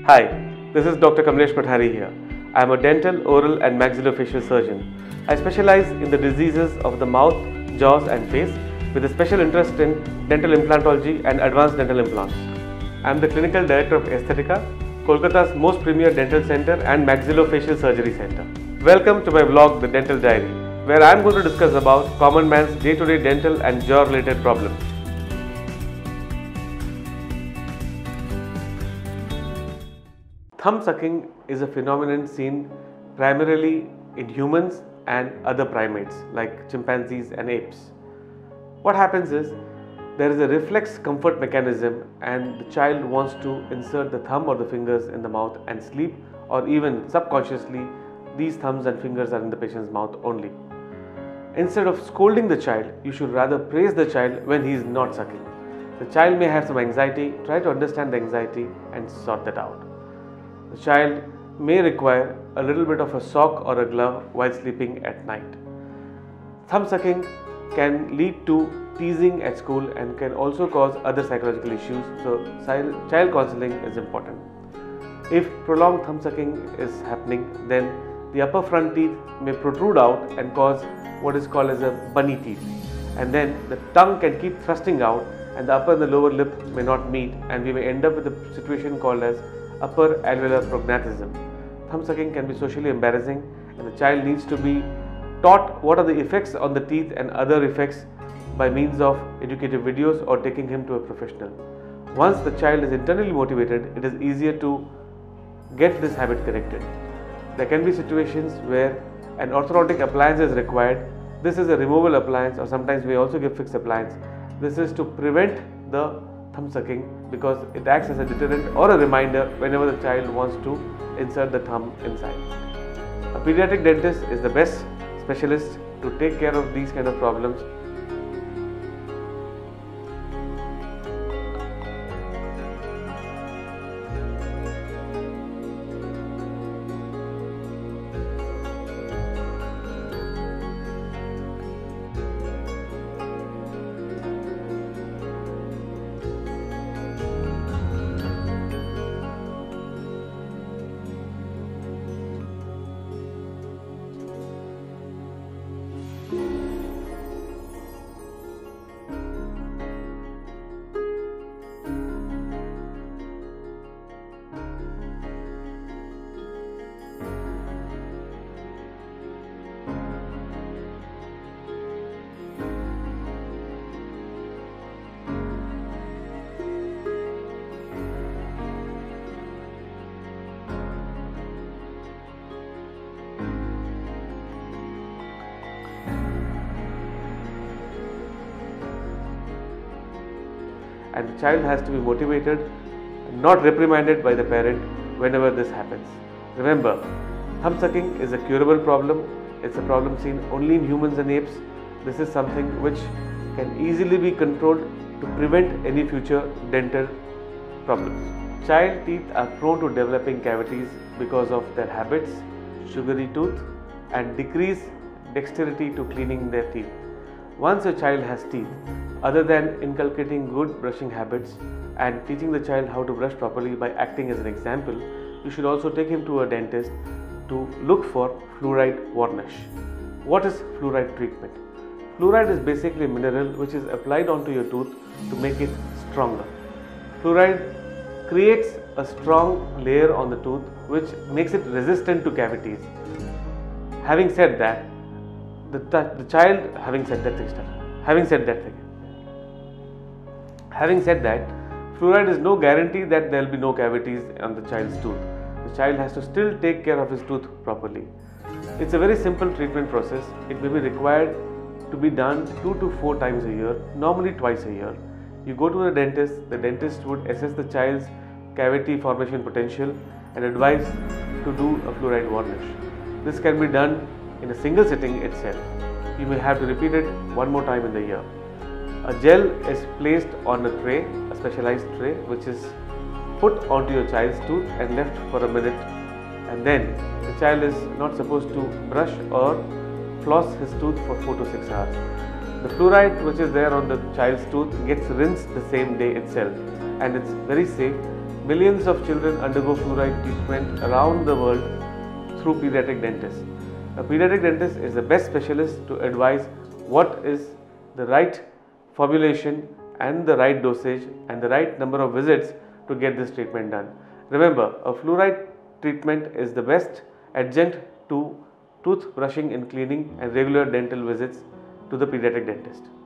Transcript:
Hi, this is Dr. Kamlesh Pathari here. I am a dental, oral and maxillofacial surgeon. I specialize in the diseases of the mouth, jaws and face with a special interest in dental implantology and advanced dental implants. I am the clinical director of Aesthetica, Kolkata's most premier dental center and maxillofacial surgery center. Welcome to my vlog, The Dental Diary, where I am going to discuss about common man's day-to-day dental and jaw related problems. Thumb sucking is a phenomenon seen primarily in humans and other primates like chimpanzees and apes. What happens is there is a reflex comfort mechanism and the child wants to insert the thumb or the fingers in the mouth and sleep, or even subconsciously these thumbs and fingers are in the patient's mouth only. Instead of scolding the child, you should rather praise the child when he is not sucking. The child may have some anxiety, try to understand the anxiety and sort that out. The child may require a little bit of a sock or a glove while sleeping at night. Thumb sucking can lead to teasing at school and can also cause other psychological issues, so child counseling is important. If prolonged thumb sucking is happening, then the upper front teeth may protrude out and cause what is called as a bunny teeth, and then the tongue can keep thrusting out and the upper and the lower lip may not meet, and we may end up with a situation called as upper alveolar prognathism. Thumb sucking can be socially embarrassing and the child needs to be taught what are the effects on the teeth and other effects by means of educative videos or taking him to a professional. Once the child is internally motivated, it is easier to get this habit corrected. There can be situations where an orthodontic appliance is required. This is a removable appliance, or sometimes we also give fixed appliance. This is to prevent the thumb sucking because it acts as a deterrent or a reminder whenever the child wants to insert the thumb inside. A pediatric dentist is the best specialist to take care of these kind of problems. And the child has to be motivated, not reprimanded by the parent whenever this happens. Remember, thumb sucking is a curable problem. It's a problem seen only in humans and apes. This is something which can easily be controlled to prevent any future dental problems. Child teeth are prone to developing cavities because of their habits, sugary tooth, and decreased dexterity to cleaning their teeth. Once a child has teeth, other than inculcating good brushing habits and teaching the child how to brush properly by acting as an example, you should also take him to a dentist to look for fluoride varnish. What is fluoride treatment? Fluoride is basically a mineral which is applied onto your tooth to make it stronger. Fluoride creates a strong layer on the tooth which makes it resistant to cavities. Having said that, Having said that, fluoride is no guarantee that there will be no cavities on the child's tooth. The child has to still take care of his tooth properly. It's a very simple treatment process. It may be required to be done 2 to 4 times a year, normally twice a year. You go to the dentist would assess the child's cavity formation potential and advise to do a fluoride varnish. This can be done in a single sitting itself. You may have to repeat it one more time in the year. A gel is placed on a tray, a specialized tray, which is put onto your child's tooth and left for a minute, and then the child is not supposed to brush or floss his tooth for 4 to 6 hours. The fluoride which is there on the child's tooth gets rinsed the same day itself, and it's very safe. Millions of children undergo fluoride treatment around the world through pediatric dentists. A pediatric dentist is the best specialist to advise what is the right formulation and the right dosage and the right number of visits to get this treatment done. Remember, a fluoride treatment is the best adjunct to tooth brushing and cleaning and regular dental visits to the pediatric dentist.